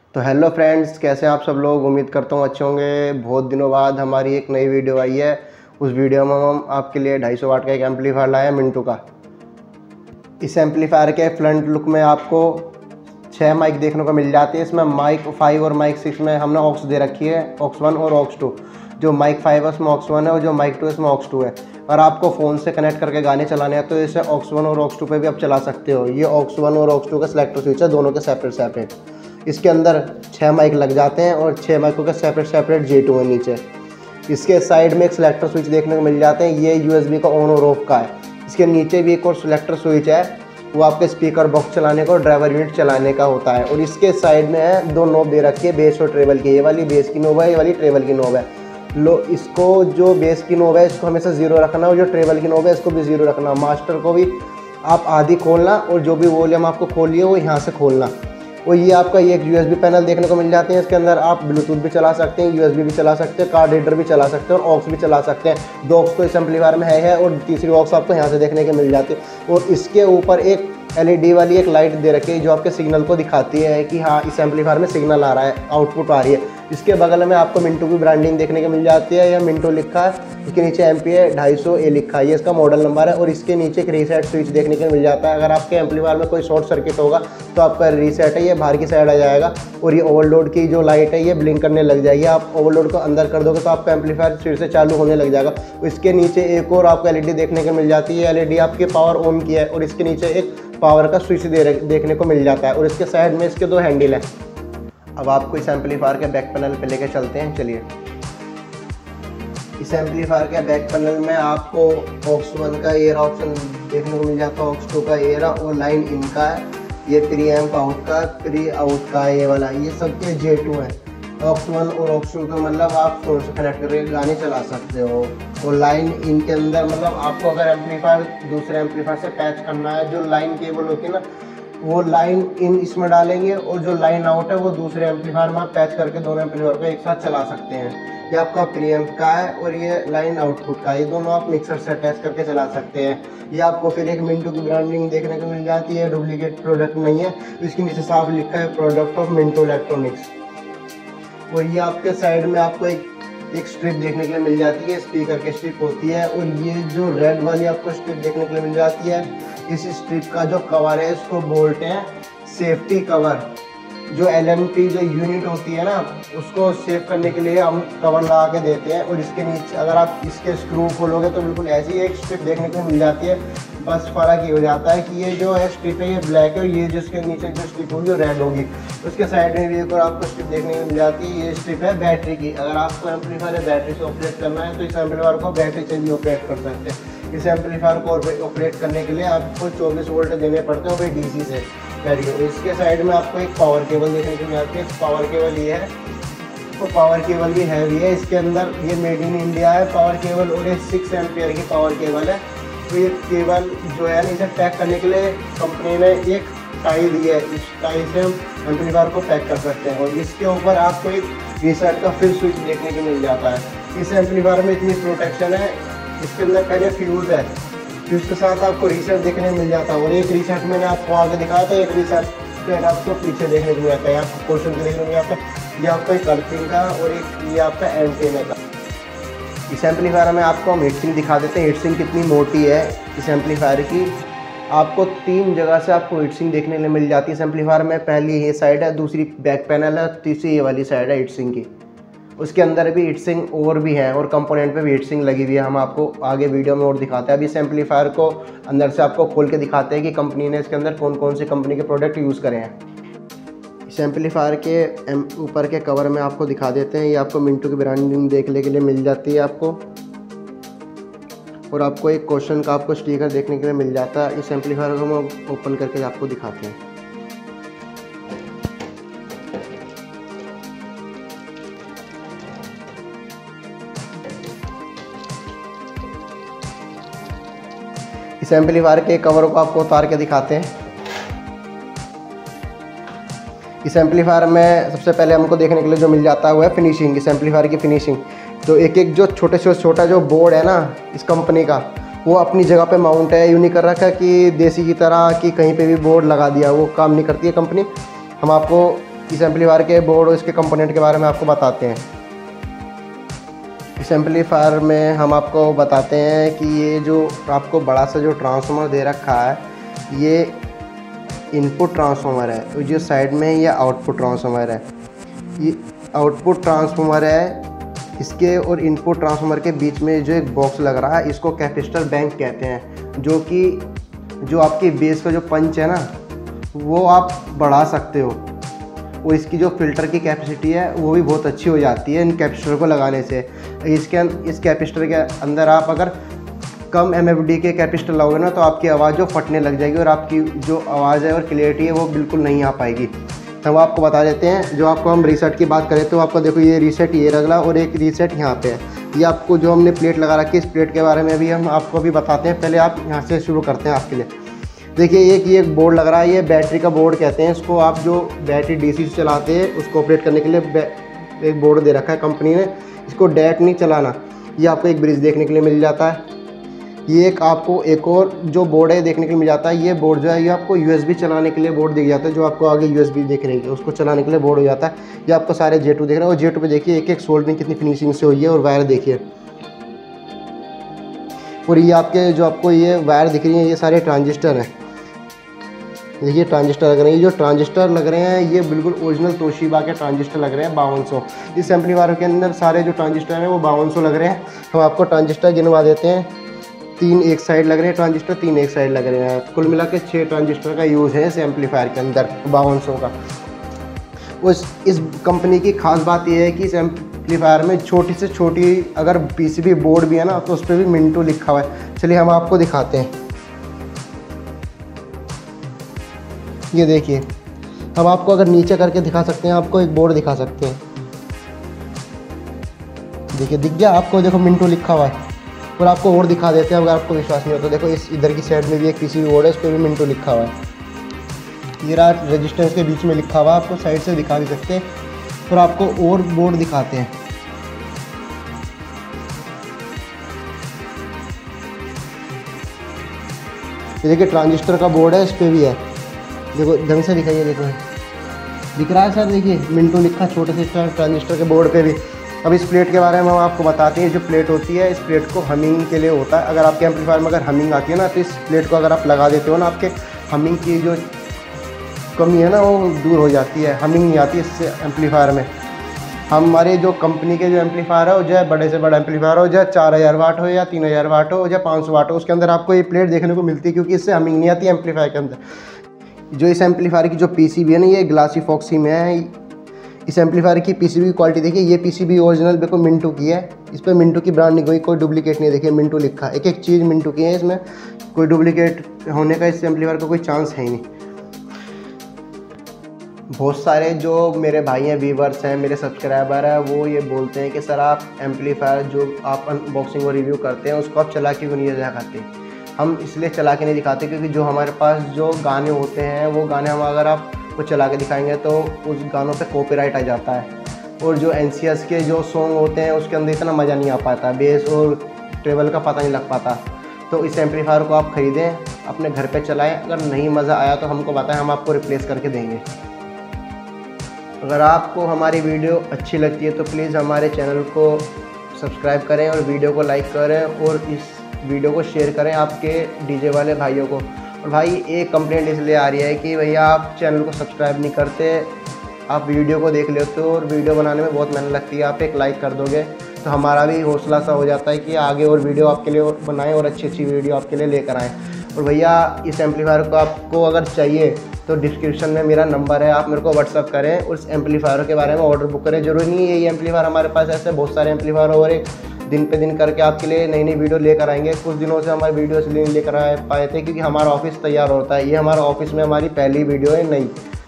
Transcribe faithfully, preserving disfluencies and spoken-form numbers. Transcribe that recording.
तो hello friends, कैसे हैं आप सब लोग। उम्मीद करता हूँ अच्छे होंगे। बहुत दिनों बाद हमारी एक नई वीडियो आई है। उस वीडियो में हम आपके लिए ढाई सौ वाट का एक एम्पलीफायर लाए हैं मिंटू का। इस एम्पलीफायर के फ्रंट लुक में आपको छः माइक देखने को मिल जाती है। इसमें माइक फाइव और माइक सिक्स में हमने ऑक्स दे रखी है, ऑक्स वन और ऑक्स टू। जो माइक फाइव है उसमें ऑक्स वन है और जो माइक टू है इसमें ऑक्स टू है। और आपको फ़ोन से कनेक्ट करके गाने चलाने हैं तो इसे ऑक्स वन और ऑक्स टू पे भी आप चला सकते हो। ये ऑक्स वन और ऑक्स टू का सिलेक्टर स्विच है, दोनों के सेपरेट सेपरेट। इसके अंदर छः माइक लग जाते हैं और छः माइकों के सेपरेट सेपरेट जे टू है नीचे। इसके साइड में एक सिलेक्टर स्विच देखने को मिल जाते हैं, ये यूएसबी का ऑन और ऑफ का है। इसके नीचे भी एक और सिलेक्टर स्विच है, वो आपके स्पीकर बॉक्स चलाने का और ड्राइवर यूनिट चलाने का होता है। और इसके साइड में है दो नोब दे रखी है, बेस और ट्रेवल की। ये वाली बेस की नोब है, ये वाली ट्रेवल की नोब है। लो, इसको जो बेस की नोब है इसको हमेशा ज़ीरो रखना और जो ट्रेवल की नोब है इसको भी ज़ीरो रखना। मास्टर को भी आप आधी खोलना और जो भी वॉल्यूम आपको खोलिए वो यहाँ से खोलना। और ये आपका ये एक यूएसबी पैनल देखने को मिल जाते हैं। इसके अंदर आप ब्लूटूथ भी चला सकते हैं, यूएसबी भी चला सकते हैं, कार्ड रीडर भी चला सकते हैं और ऑक्स भी चला सकते हैं। दो ऑक्स तो इस एम्पलीफायर में है, है और तीसरी ऑक्स आपको यहाँ से देखने को मिल जाती है। और इसके ऊपर एक एलईडी वाली एक लाइट दे रखी है जो आपके सिग्नल को दिखाती है कि हाँ इस एम्पलीफायर में सिग्नल आ रहा है, आउटपुट आ रही है। इसके बगल में आपको मिंटू की ब्रांडिंग देखने को मिल जाती है, या मिंटू लिखा है। इसके नीचे एम पी ए ढाई सौ ए लिखा है, ये इसका मॉडल नंबर है। और इसके नीचे एक रीसेट स्विच देखने को मिल जाता है। अगर आपके एम्पलीफायर में कोई शॉर्ट सर्किट होगा तो आपका रीसेट है ये बाहर की साइड आ जाएगा और ये ओवरलोड की जो लाइट है ये ब्लिंक करने लग जाएगी। आप ओवरलोड को अंदर कर दोगे तो आपका एम्पलीफायर फिर से चालू होने लग जाएगा। इसके नीचे एक और आपको एलईडी देखने को मिल जाती है, एलईडी आपके पावर ऑन की है। और इसके नीचे एक पावर का स्विच दे देखने को मिल जाता है और इसके साइड में इसके दो हैंडल हैं। अब आपको इस एम्पलीफायर के बैक पैनल पे लेके चलते हैं, चलिए। इस एम्पलीफायर के बैक पैनल में आपको ऑक्स वन का एयर ऑप्शन देखने को मिल जाता है, ऑक्स टू का एयर और लाइन इन का है, ये प्री एम्प आउट का, प्री आउट का ये वाला, ये सब के जे टू है। ऑक्स वन और ऑक्स टू का मतलब आप फोन से कनेक्ट करके गाने चला सकते हो। और लाइन इन के अंदर मतलब आपको अगर एम्पलीफायर दूसरे एम्पलीफायर से पैच करना है, जो लाइन केबल होती है ना वो लाइन इन इसमें डालेंगे और जो लाइन आउट है वो दूसरे एम्पलीफायर में आप पैच करके दोनों एम्पलीफायर को एक साथ चला सकते हैं। ये आपका प्री एम्प का है और ये लाइन आउटपुट का है, ये दोनों आप मिक्सर से अटैच करके चला सकते हैं। ये आपको फिर एक मिंटू की ब्रांडिंग देखने को मिल जाती है, डुप्लीकेट प्रोडक्ट नहीं है। इसके नीचे साफ लिखा है प्रोडक्ट ऑफ मिंटू इलेक्ट्रॉनिक्स। और ये आपके साइड में आपको एक एक स्ट्रिप देखने के लिए मिल जाती है, स्पीकर की स्ट्रिप होती है। और ये जो रेड वाली आपको स्ट्रिप देखने के लिए मिल जाती है, इस स्ट्रिप का जो कवर है इसको बोलते हैं सेफ्टी कवर। जो एल एन टी जो यूनिट होती है ना उसको सेव करने के लिए हम कवर लगा के देते हैं। और इसके नीचे अगर आप इसके स्क्रू खोलोगे तो बिल्कुल ऐसी एक स्ट्रिप देखने को मिल जाती है। बस फ़र्क ये हो जाता है कि ये जो है स्ट्रिप है ये ब्लैक है और ये जिसके नीचे जो स्ट्रिप होगी वो रेड होगी। उसके साइड में भी एक और आपको स्ट्रिप देखने को मिल जाती है, ये स्ट्रिप है बैटरी की। अगर आपको एम्पलीफायर बैटरी से ऑपरेट करना है तो इस एम्पलीफायर को बैटरी से भी ऑपरेट कर सकते हैं। इस एम्पलीफायर को ऑपरेट करने के लिए आपको चौबीस वोल्ट देने पड़ते हैं वो भी डीसी से। करिए इसके साइड में आपको एक पावर केबल देखने को मिल जाती है। पावर केबल ये है, तो पावर केबल भी हैवी है। इसके अंदर ये मेड इन इंडिया है पावर केबल और ये सिक्स एम्पियर की पावर केबल है। तो ये केबल जो है ना इसे पैक करने के लिए कंपनी ने एक टाई दी है, इस टाई से हम एम्पलीफायर को पैक कर सकते हैं। और इसके ऊपर आपको एक रीसेट का फिर स्विच देखने को मिल जाता है। इस एम्पलीफायर में इतनी प्रोटेक्शन है, इसके अंदर पहले फ्यूज़ है, फ्यूज़ के साथ आपको रीसेट देखने को मिल जाता है। और एक रीसेट मैंने आपको आगे दिखाया था, एक रीसेट फिर आपको पीछे देखने को मिल जाता है, आपको पोर्शन देखने को मिल जाता है। ये आपका एक अर्थिंग का और एक ये आपका एंटीना का। इस एम्पलीफायर में आपको हम हीटसिंक दिखा देते हैं, हीटसिंक कितनी मोटी है इस एम्पलीफायर की। आपको तीन जगह से आपको हीटसिंक देखने को मिल जाती है इस एम्पलीफायर में। पहली ये साइड है, दूसरी बैक पैनल है, तीसरी ये वाली साइड है हीटसिंक की। उसके अंदर भी हीटसिंक और भी हैं और कंपोनेंट पे भी हीटसिंक लगी हुई है। हम आपको आगे वीडियो में और दिखाते हैं। अभी इस एम्पलीफायर को अंदर से आपको खोल के दिखाते हैं कि कंपनी ने इसके अंदर कौन कौन सी कंपनी के प्रोडक्ट यूज़ करे हैं। इस एम्पलीफायर के ऊपर के कवर में आपको दिखा देते हैं। ये आपको मिंटू की ब्रांडिंग देखने के लिए मिल जाती है आपको। और आपको एक क्वेश्चन का आपको स्टिकर देखने के लिए मिल जाता है। इस एम्पलीफायर को हम ओपन करके आपको दिखाते हैं। इस एम्पलीफायर के कवर को आपको उतार के दिखाते हैं। इस एम्पलीफायर में सबसे पहले हमको देखने के लिए जो मिल जाता है वो है फिनिशिंग, इस एम्पलीफायर की फिनिशिंग। तो एक एक जो छोटे से छोटा जो बोर्ड है ना इस कंपनी का वो अपनी जगह पे माउंट है। यूँ नहीं कर रखा कि देसी की तरह कि कहीं पे भी बोर्ड लगा दिया, वो काम नहीं करती है कंपनी। हम आपको इस एम्पलीफायर के बोर्ड और इसके कंपोनेंट के बारे में आपको बताते हैं। इस एम्पलीफायर में हम आपको बताते हैं कि ये जो आपको बड़ा सा जो ट्रांसफार्मर दे रखा है, ये इनपुट ट्रांसफार्मर है, तो जो साइड में ये आउटपुट ट्रांसफार्मर है। ये आउटपुट ट्रांसफार्मर है, इसके और इनपुट ट्रांसफार्मर के बीच में जो एक बॉक्स लग रहा है, इसको कैपेसिटर बैंक कहते हैं, जो कि जो आपकी बेस का जो पंच है ना, वो आप बढ़ा सकते हो, और इसकी जो फ़िल्टर की कैपेसिटी है वो भी बहुत अच्छी हो जाती है इन कैपेसिटर को लगाने से। इसके इस कैपेसिटर के अंदर आप अगर कम एम एफ डी के कैपेसिटर लगाओगे ना, तो आपकी आवाज़ जो फटने लग जाएगी और आपकी जो आवाज़ है और क्लियरिटी है वो बिल्कुल नहीं आ पाएगी। तो हम आपको बता देते हैं, जो आपको हम रीसेट की बात करें तो आपको देखो ये रीसेट ये रगला और एक रीसेट यहाँ पे है। ये आपको जो हमने प्लेट लगा रखी है, इस प्लेट के बारे में भी हम आपको अभी बताते हैं। पहले आप यहाँ से शुरू करते हैं आपके लिए। देखिए एक ये एक बोर्ड लग रहा है, ये बैटरी का बोर्ड कहते हैं इसको। आप जो बैटरी डीसी से चलाते हैं उसको ऑपरेट करने के लिए एक बोर्ड दे रखा है कंपनी ने। इसको डायरेक्ट नहीं चलाना, ये आपको एक ब्रिज देखने के लिए मिल जाता है। ये एक आपको एक और जो बोर्ड है देखने के लिए मिल जाता है। ये बोर्ड जो है ये आपको यूएसबी चलाने के लिए बोर्ड दिख जाता है, जो आपको आगे यूएसबी दिख रही है उसको चलाने के लिए बोर्ड हो जाता है। ये आपको सारे जे टू देख रहे हैं, और जे टू पे देखिए एक एक सोल्डरिंग कितनी फिनिशिंग से हुई है, और वायर देखिए। और ये आपके जो आपको ये वायर दिख रही है, ये सारे ट्रांजिस्टर हैं। देखिए ट्रांजिस्टर लग रहे हैं, ये जो ट्रांजिस्टर लग रहे हैं ये बिल्कुल ओरिजिनल तोशिबा के ट्रांजिस्टर लग रहे हैं, बावन सौ। इस एम्पलीफायर के अंदर सारे जो ट्रांजिस्टर हैं वो बावन सौ लग रहे हैं। हम आपको ट्रांजिस्टर गिनवा देते हैं। तीन एक साइड लग रहे हैं ट्रांजिस्टर, तीन एक साइड लग रहे हैं। कुल मिला के छः ट्रांजिस्टर का यूज़ है इस एम्पलीफायर के अंदर बावन सौ का। उस इस कंपनी की खास बात यह है कि इस एम्पलीफायर में छोटी से छोटी अगर पीसीबी बोर्ड भी है ना, तो उस पर भी मिंटू लिखा हुआ है। चलिए हम आपको दिखाते हैं। ये देखिए, हम आपको अगर नीचे करके दिखा सकते हैं, आपको एक बोर्ड दिखा सकते हैं। देखिए दिख गया आपको, देखो मिंटू लिखा हुआ है। और आपको और दिखा देते हैं अगर आपको विश्वास नहीं होता। देखो इस इधर की साइड में भी एक पीसीबी बोर्ड है, इस पर भी मिंटू लिखा हुआ है। ये रहा रेजिस्टेंस के बीच में लिखा हुआ है, आपको साइड से दिखा भी सकते हैं। और आपको और बोर्ड दिखाते हैं। ये देखिए ट्रांजिस्टर का बोर्ड है, इस पर भी है। देखो ढंग से दिखाइए, देखो दिख रहा है सर। देखिए मिंटू लिखा छोटे से ट्रांजिस्टर के बोर्ड पे भी। अब इस प्लेट के बारे में हम आपको बताते हैं। जो प्लेट होती है, इस प्लेट को हमिंग के लिए होता है। अगर आपके एम्पलीफायर में अगर हमिंग आती है ना, तो इस प्लेट को अगर आप लगा देते हो ना, आपके हमिंग की जो कमी है ना वो दूर हो जाती है। हमिंग नहीं आती इससे एम्पलीफायर में। हमारे जो कंपनी के जो एम्पलीफायर है, वो जो है बड़े से बड़ा एम्पलीफायर हो, जो चार हज़ार वाट हो या तीन हज़ार वाट हो या पाँच सौ वाट हो, उसके अंदर आपको ये प्लेट देखने को मिलती है, क्योंकि इससे हमिंग नहीं आती है एम्पलीफायर के अंदर। जो इस एम्पलीफायर की जो पीसीबी है ना, ये ग्लासी फॉक्सी में है। इस एम्पलीफायर की पीसीबी की क्वालिटी देखिए, ये पीसीबी ओरिजिनल बिल्कुल मिंटू की है। इस पर मिंटू की ब्रांड नहीं कोई कोई डुप्लीकेट नहीं है। देखिए मिंटू लिखा है, एक एक चीज़ मिंटू की है, इसमें कोई डुप्लीकेट होने का इस एम्पलीफायर का कोई चांस है ही नहीं। बहुत सारे जो मेरे भाई हैं, व्यूवर्स हैं, मेरे सब्सक्राइबर हैं, वो ये बोलते हैं कि सर आप एम्पलीफायर जो आप अनबॉक्सिंग और रिव्यू करते हैं उसको आप चला क्यों नहीं दिखाते। हम इसलिए चला के नहीं दिखाते क्योंकि जो हमारे पास जो गाने होते हैं, वो गाने हम अगर आपको चला के दिखाएंगे तो उस गानों पे कॉपीराइट आ जाता है। और जो एन सी एस के जो सॉन्ग होते हैं उसके अंदर इतना मज़ा नहीं आ पाता, बेस और ट्रेवल का पता नहीं लग पाता। तो इस एम्पलीफायर को आप ख़रीदें, अपने घर पे चलाएं। अगर नहीं मज़ा आया तो हमको बताएं, हम आपको रिप्लेस करके देंगे। अगर आपको हमारी वीडियो अच्छी लगती है तो प्लीज़ हमारे चैनल को सब्सक्राइब करें और वीडियो को लाइक करें, और इस वीडियो को शेयर करें आपके डीजे वाले भाइयों को। और भाई एक कंप्लेंट इसलिए आ रही है कि भैया आप चैनल को सब्सक्राइब नहीं करते, आप वीडियो को देख लेते हो और वीडियो बनाने में बहुत मेहनत लगती है। आप एक लाइक कर दोगे तो हमारा भी हौसला सा हो जाता है कि आगे और वीडियो आपके लिए बनाएं और अच्छी अच्छी वीडियो आपके लिए लेकर आएँ। और भैया इस एम्पलीफायर को आपको अगर चाहिए तो डिस्क्रिप्शन में मेरा नंबर है, आप मेरे को व्हाट्सअप करें, उस एम्पलीफायर के बारे में ऑर्डर बुक करें। जरूरी नहीं है ये एम्पलीफायर हमारे पास, ऐसे बहुत सारे एम्पलीफायर और एक दिन पे दिन करके आपके लिए नई नई वीडियो लेकर आएंगे। कुछ दिनों से हमारी वीडियो इसलिए नहीं लेकर आ पाए थे क्योंकि हमारा ऑफिस तैयार होता है। ये हमारा ऑफिस में हमारी पहली वीडियो है नई।